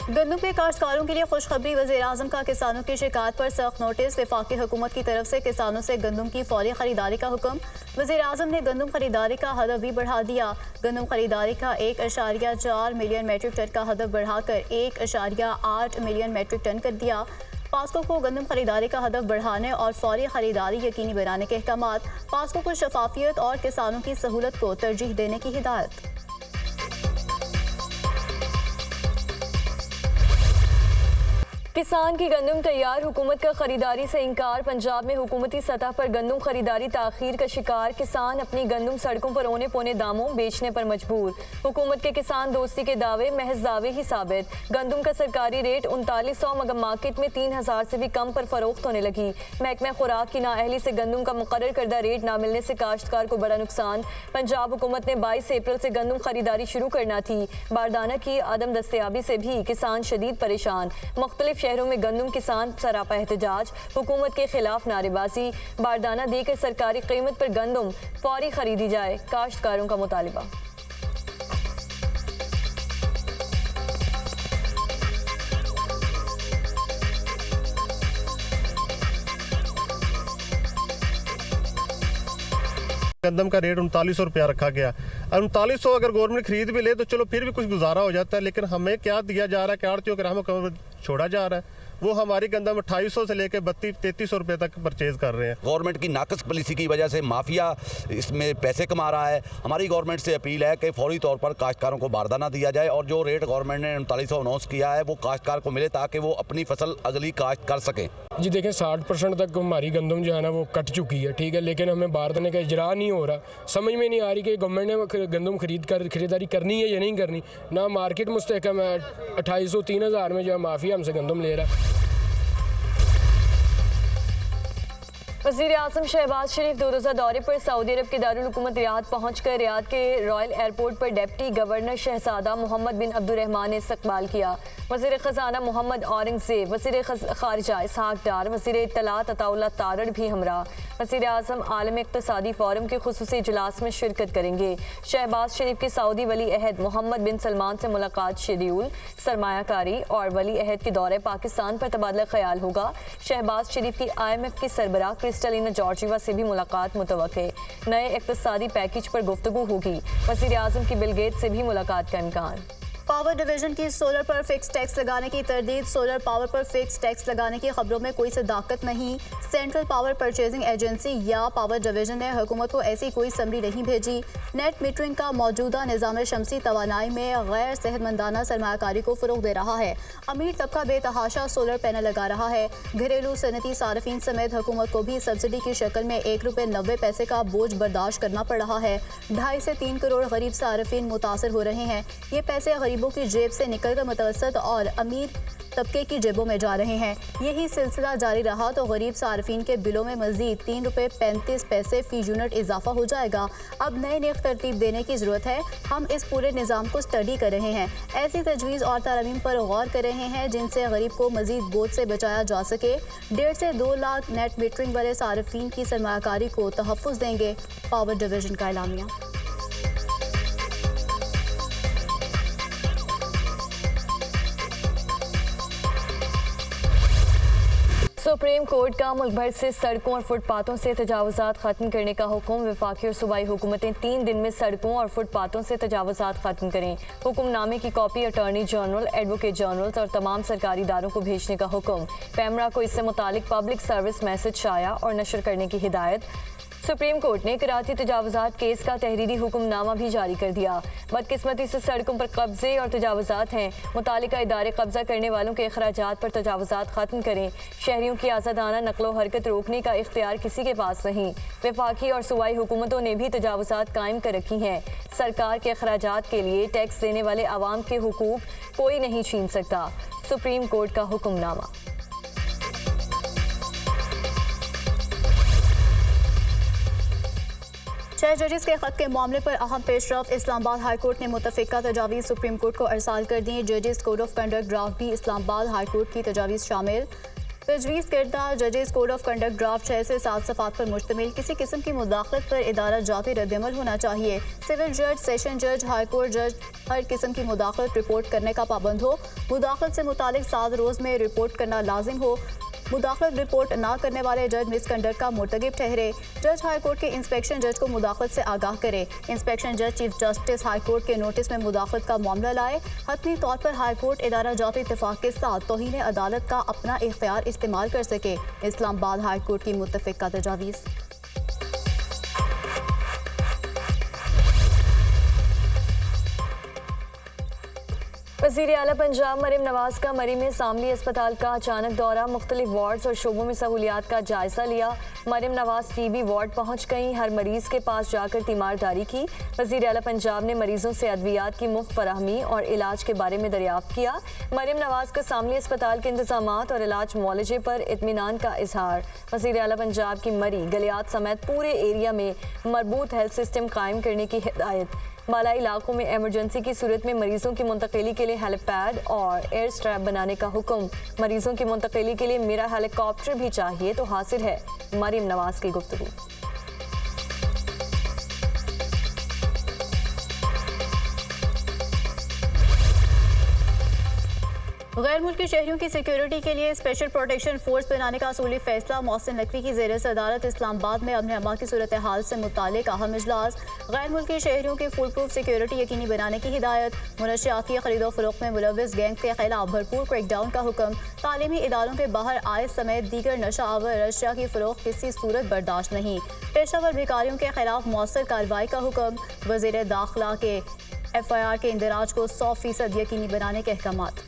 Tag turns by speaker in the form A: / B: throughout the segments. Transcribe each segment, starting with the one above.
A: गंदम के काश्तकारों के लिए खुशखबरी। वज़ीर-ए-आज़म का किसानों की शिकायत पर सख्त नोटिस। वफाकी हुकूमत की तरफ से किसानों से गंदम की फौरी खरीदारी का हुक्म। वज़ीर-ए-आज़म ने गंदम खरीदारी का हदफ भी बढ़ा दिया। गंदम खरीदारी का 1.4 मिलियन मेट्रिक टन का हदफ बढ़ाकर 1.8 मिलियन मेट्रिक टन कर दिया। पास्को को गंदम खरीदारी का हदफ बढ़ाने और फौरी खरीदारी यकीनी बनाने के अहकामात। पास्को को शफाफियत और किसानों की सहूलत को तरजीह देने की हिदायत।
B: किसान की गंदम तैयार, हुकूमत का खरीदारी से इंकार। पंजाब में हुकूमती सतह पर गंदम खरीदारी ताखीर का शिकार। किसान अपनी गंदम सड़कों पर औने पौने दामों बेचने पर मजबूर। हुकूमत के किसान दोस्ती के दावे महज दावे ही साबित। गंदम का सरकारी रेट 3900 मगर मार्केट में 3000 से भी कम पर फरोख्त होने लगी। महकमा खुराक की नाअहली से गंदम का मुकर्रर करदा रेट ना मिलने से काश्तकार को बड़ा नुकसान। पंजाब हुकूमत ने 22 अप्रैल से गंदम खरीदारी शुरू करना थी। बारदाना की आदम दस्तयाबी से भी किसान शदीद परेशान। मुख्तलिफ शहरों में गंदम किसान सरापा एहतजाज। हुकूमत के खिलाफ नारेबाजी। बारदाना देकर सरकारी कीमत पर गंदम फौरी खरीदी जाए, काश्तकारों का मुतालिबा।
C: गंदम का रेट 3900 रुपया रखा गया। 3900 अगर गवर्नमेंट खरीद भी ले तो चलो फिर भी कुछ गुजारा हो जाता है, लेकिन हमें क्या दिया जा रहा है, क्या हमें छोड़ा जा रहा है। वो हमारी गंदम 2800 से लेकर 3200-3300 रुपए तक परचेज कर रहे हैं।
D: गवर्नमेंट की नाकस पॉलिसी की वजह से माफिया इसमें पैसे कमा रहा है। हमारी गवर्नमेंट से अपील है कि फौरी तौर पर काश्तकारों को बारदाना दिया जाए और जो रेट गवर्नमेंट ने 3900 अनाउंस किया है वो काश्तकार को मिले ताकि वो अपनी फसल अगली काश्त कर सकें।
E: जी देखें 60% तक हमारी गंदम जो है ना वो कट चुकी है, ठीक है, लेकिन हमें बारदाने का इजरा नहीं हो रहा। समझ में नहीं आ रही कि गवर्नमेंट ने गंदम खरीदारी करनी है या नहीं करनी। ना मार्केट मुस्तहकम है, 2800-3000 में जो है माफिया हमसे गंदम ले रहा है।
B: वज़ीर-ए-आज़म शहबाज शरीफ 2 रोज़ा दौरे पर सऊदी अरब के दारुल हुकूमत रियाद पहुंचकर रियाद के रॉयल एयरपोर्ट पर डिप्टी गवर्नर शहजादा मोहम्मद बिन अब्दुर्रहमान ने इस्तकबाल किया। वज़ीर ख़जाना मोहम्मद औरंगज़ेब, वज़ीर ख़ारिजा इसहाक डार, वज़ीर इत्तलात अताउल्लाह तारड़ भी हमरा। वज़ीर-ए-आज़म आलमी इक़्तिसादी फ़ोरम के ख़ुसूसी इजलास में शिरकत करेंगे। शहबाज शरीफ के सऊदी वली अहद मोहम्मद बिन सलमान से मुलाकात शेड्यूल। सरमायाकारी और वली अहद के दौरे पाकिस्तान पर तबादला ख्याल होगा। शहबाज शरीफ की IMF की सरबराह क्रिस्टलिना जॉर्जिवा से भी मुलाकात मुतवक्के। नए इक़्तिसादी पैकेज पर गुफ्तगू होगी। वज़ीर-ए-आज़म की बिल गेट्स से भी मुलाकात का इम्कान।
A: पावर डिवीजन की सोलर पर फिक्स टैक्स लगाने की तरदीद। सोलर पावर पर फिक्स टैक्स लगाने की खबरों में कोई सदाकत नहीं। सेंट्रल पावर परचेजिंग एजेंसी या पावर डिवीजन ने हुकूमत को ऐसी कोई समरी नहीं भेजी। नेट मीटरिंग का मौजूदा निज़ाम शमसी तवानाई में गैर सेहतमंदाना सरमायाकारी को फ़रोग़ दे रहा है। अमीर तबका बेतहाशा सोलर पैनल लगा रहा है। घरेलू सनती सार्फिन समेत हुकूमत को भी सब्सिडी की शक्ल में 1 रुपये 90 पैसे का बोझ बर्दाश्त करना पड़ रहा है। 2.5 से 3 करोड़ गरीब सार्फिन मुतासर हो रहे हैं। ये पैसे गरीबों की जेब से निकलकर मुतवसत और अमीर तबके की जेबों में जा रहे हैं। यही सिलसिला जारी रहा तो गरीब सार्फिन के बिलों में मजीद 3 रुपये 35 पैसे फ़ी यूनिट इजाफा हो जाएगा। अब नए नई तरतीब देने की ज़रूरत है। हम इस पूरे निज़ाम को स्टडी कर रहे हैं, ऐसी तजवीज़ और तरमीम पर गौर कर रहे हैं जिनसे गरीब को मजीद बोझ से बचाया जा सके। 1.5 से 2 लाख नेट मीटरिंग वाले सार्फिन की सरमायाकारी को तहफ़्फ़ुज़ देंगे। पावर डिवीजन का एलामिया।
B: सुप्रीम कोर्ट का मुल्क भर से सड़कों और फुटपाथों से तजावुज़ात ख़त्म करने का हुक्म। वफाकी और सूबाई हुकूमतें 3 दिन में सड़कों और फुटपाथों से तजावुज़ात ख़त्म करें। हुक्मनामे की copy attorney general, advocate general और तमाम सरकारी इदारों को भेजने का हुक्म। पैमरा को इससे मुतालिक पब्लिक सर्विस मैसेज शाया और नशर करने की हिदायत। सुप्रीम कोर्ट ने कराची तजावुज़ात केस का तहरीरी हुक्मनामा भी जारी कर दिया। बदकिस्मती से सड़कों पर कब्जे और तजावुज़ात हैं। मुतालिका इदारे कब्जा करने वालों के अखराजात पर तजावुज़ात ख़त्म करें। शहरियों की आज़ादाना नकलो हरकत रोकने का इख्तियार किसी के पास नहीं। वफाकी और सूबाई हुकूमतों ने भी तजावुज़ात कायम कर रखी हैं। सरकार के अखराजात के लिए टैक्स देने वाले आवाम के हुकूक कोई नहीं छीन सकता। सुप्रीम कोर्ट का हुक्मनामा।
A: 6 जजेस के खत के मामले पर अहम पेशरफ। इस्लामाबाद हाई कोर्ट ने मुतफ़िका तजावीज़ सुप्रीम कोर्ट को अरसाल कर दी। जजेस कोड ऑफ कंडक्ट ड्राफ्ट भी इस्लामाबाद हाई कोर्ट की तजावीज़ शामिल। तजवीज़ करदा जजेस कोड ऑफ कंडक्ट ड्राफ्ट 6 से 7 सफ़ात पर मुश्तमिल किसी किस्म की मुदाखलत पर इदारा जाती रद्दअमल होना चाहिए। सिविल जज, सेशन जज, हाई कोर्ट जज हर किस्म की मुदाखलत रिपोर्ट करने का पाबंद हो। मुदाखलत से मुतालिक 7 रोज़ में रिपोर्ट करना लाजिम हो। मुदाखलत रिपोर्ट ना करने वाले जज मिसकंडक्ट का मुर्तकिब ठहरे। जज हाई कोर्ट के इंस्पेक्शन जज को मुदाखलत से आगाह करे। इंस्पेक्शन जज चीफ जस्टिस हाई कोर्ट के नोटिस में मुदाखलत का मामला लाए। हतमी तौर पर हाई कोर्ट इदारा जाती इत्तेफाक के साथ तौहीन अदालत का अपना इख्तियार इस्तेमाल कर सके। इस्लामाबाद हाई कोर्ट की मुत्तफ़िका तजावीज़।
B: वज़ीर आला पंजाब मरीम नवाज का मरी में शामली अस्पताल का अचानक दौरा, मुख्तलिफ वार्ड्स और शोबों में सहूलियात का जायजा लिया। मरीम नवाज टीबी वार्ड पहुँच गईं, हर मरीज के पास जाकर तीमारदारी की। वज़ीर आला पंजाब ने मरीजों से अद्वियात की मुफ्त फराहमी और इलाज के बारे में दरियाफ्त किया। मरीम नवाज का शामली अस्पताल के इंतजामात और इलाज मुआलजे पर इत्मीनान का इजहार। वज़ीर आला पंजाब की मरी गलियात समेत पूरे एरिया में मरबूत हेल्थ सिस्टम कायम करने की हिदायत। बालाई इलाकों में एमरजेंसी की सूरत में मरीजों की मुंतकिली के लिए हेलीपैड और एयर स्ट्रैप बनाने का हुक्म। मरीजों की मुंतकिली के लिए मेरा हेलीकॉप्टर भी चाहिए तो हासिल है। मरीम नवाज की गुफ्तगू।
A: गैर मुल्की शहरियों की सिक्योरिटी के लिए स्पेशल प्रोटेक्शन फोर्स बनाने का असूली फैसला। मोहसिन नकवी की ज़ेर सदारत इस्लामाबाद में अमन अमा की सूरत हाल से मुतालिक अहम इजलास। गैर मुल्की शहरियों की फुल प्रूफ सिक्योरिटी यकीनी बनाने की हिदायत। मुनशियात की खरीदो फरोख्त में मुलव्विस गैंग के खिलाफ भरपूर क्रैकडाउन का हुक्म। तालीमी इदारों के बाहर आय समेत दीगर नशा आवर अशिया की फरोख्त किसी सूरत बर्दाश्त नहीं। पेशावर भिखारियों के खिलाफ मौसर कार्रवाई का हुक्म। वज़ीर दाखिला के FIR के इंदराज को 100% यकीनी बनाने के अहकामात।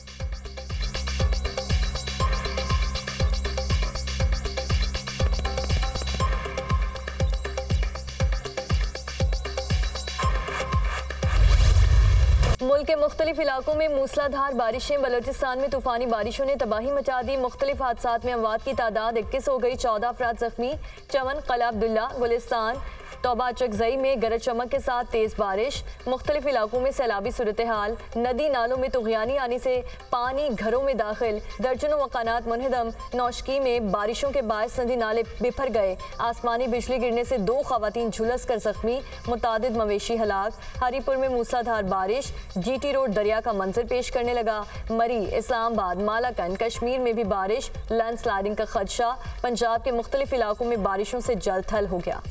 B: मुल्क के मुख्तलिफ इलाकों में मूसलाधार बारिशें। बलोचिस्तान में तूफानी बारिशों ने तबाही मचा दी। मुख्तलिफ हादसात में अमवात की तादाद 21 हो गई, 14 अफराद जख्मी। चमन, कला अब्दुल्ला, गुलिस्तान, तौबा चकजई में गरज चमक के साथ तेज़ बारिश। मुख्तलिफ इलाकों में सैलाबी सूरत हाल। नदी नालों में तुग़यानी आने से पानी घरों में दाखिल। दर्जनों मकानात मुनहदम। नौशकी में बारिशों के बायस नदी नाले बिफर गए। आसमानी बिजली गिरने से 2 खवातीन झुलस कर जख्मी। मुतादिद मवेशी हलाक। हरीपुर में मूसलाधार बारिश। GT रोड दरिया का मंजर पेश करने लगा। मरी, इस्लामाबाद, मालाकन, कश्मीर में भी बारिश। लैंडस्लाइडिंग का खदशा। पंजाब के मुख्तलिफ इलाकों में बारिशों से जल थल हो गया।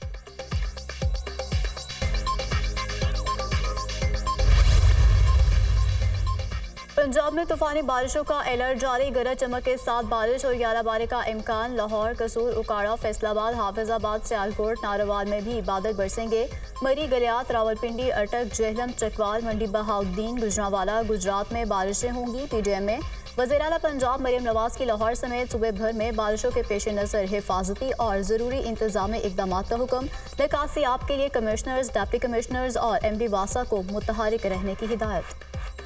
A: पंजाब में तूफानी बारिशों का अलर्ट जारी। गरज चमक के साथ बारिश और 11 बारी का इम्कान। लाहौर, कसूर, उकाड़ा, फैसलाबाद, हाफिजाबाद, सियालकोट, नारोवाल में भी बादल बरसेंगे। मरी, गलियात, रावलपिंडी, अटक, जेहलम, चकवाल, मंडी बहाउद्दीन, गुजरांवाला, गुजरात में बारिशें होंगी। PDM में वज़ीर आला पंजाब मरीम नवाज की लाहौर समेत सूबे भर में बारिशों के पेश नज़र हिफाजती और ज़रूरी इंतजामी इक़दाम का हुक्म। निकासी आप के लिए कमिश्नर्स, डिप्टी कमिश्नर्स और MD वासा को मुतहरिक रहने की हिदायत।